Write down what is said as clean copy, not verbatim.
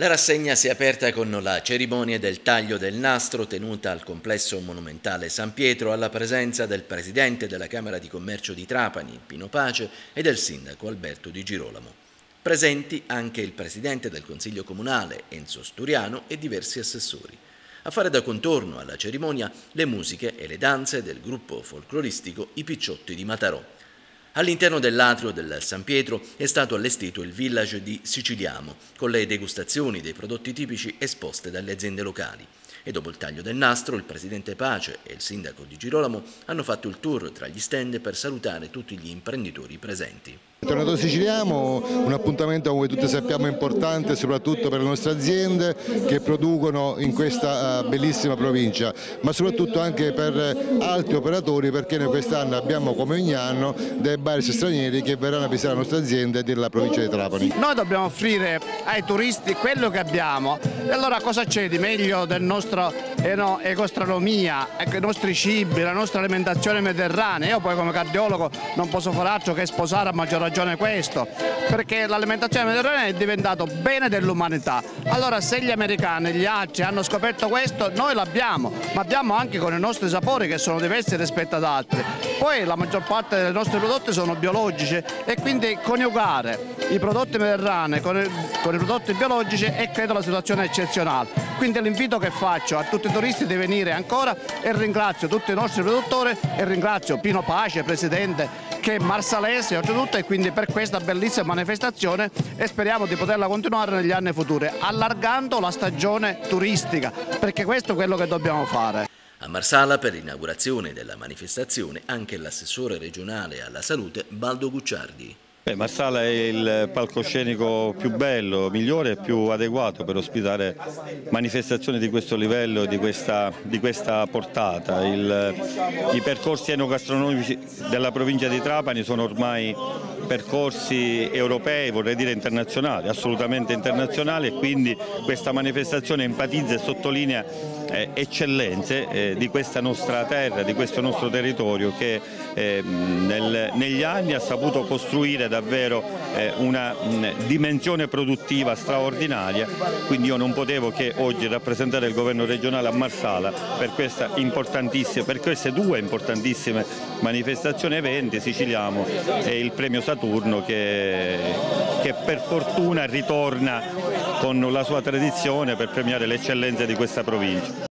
La rassegna si è aperta con la cerimonia del taglio del nastro tenuta al complesso monumentale San Pietro alla presenza del presidente della Camera di Commercio di Trapani, Pino Pace, e del sindaco Alberto Di Girolamo. Presenti anche il presidente del Consiglio Comunale, Enzo Sturiano, e diversi assessori. A fare da contorno alla cerimonia le musiche e le danze del gruppo folcloristico I Picciotti di Matarò. All'interno dell'atrio del San Pietro è stato allestito il village di Siciliamo, con le degustazioni dei prodotti tipici esposte dalle aziende locali. E dopo il taglio del nastro, il presidente Pace e il sindaco Di Girolamo hanno fatto il tour tra gli stand per salutare tutti gli imprenditori presenti. Tornato Siciliamo, un appuntamento come tutti sappiamo importante soprattutto per le nostre aziende che producono in questa bellissima provincia, ma soprattutto anche per altri operatori, perché noi quest'anno abbiamo come ogni anno dei bars stranieri che verranno a visitare la nostra azienda della provincia di Trapani. Noi dobbiamo offrire ai turisti quello che abbiamo e allora cosa c'è di meglio del nostro ecogastronomia, i nostri cibi, la nostra alimentazione mediterranea. Io poi come cardiologo non posso fare altro che sposare a maggior ragione questo, perché l'alimentazione mediterranea è diventato bene dell'umanità. Allora se gli americani e gli altri hanno scoperto questo, noi l'abbiamo, ma abbiamo anche con i nostri sapori che sono diversi rispetto ad altri. Poi la maggior parte dei nostri prodotti sono biologici e quindi coniugare i prodotti mediterranei con i prodotti biologici è credo la situazione eccezionale. Quindi l'invito che faccio a tutti i turisti di venire ancora e ringrazio tutti i nostri produttori e ringrazio Pino Pace, presidente, che è marsalese oltretutto, e quindi per questa bellissima manifestazione e speriamo di poterla continuare negli anni futuri, allargando la stagione turistica, perché questo è quello che dobbiamo fare. A Marsala, per l'inaugurazione della manifestazione, anche l'assessore regionale alla salute Baldo Gucciardi. Marsala è il palcoscenico più bello, migliore e più adeguato per ospitare manifestazioni di questo livello, di questa portata. I percorsi enogastronomici della provincia di Trapani sono ormai percorsi europei, vorrei dire internazionali, assolutamente internazionali, e quindi questa manifestazione enfatizza e sottolinea eccellenze di questa nostra terra, di questo nostro territorio che negli anni ha saputo costruire davvero una dimensione produttiva straordinaria, quindi io non potevo che oggi rappresentare il governo regionale a Marsala per queste due importantissime manifestazioni, eventi, Siciliamo e il premio Saturno che per fortuna ritorna con la sua tradizione per premiare le eccellenze di questa provincia.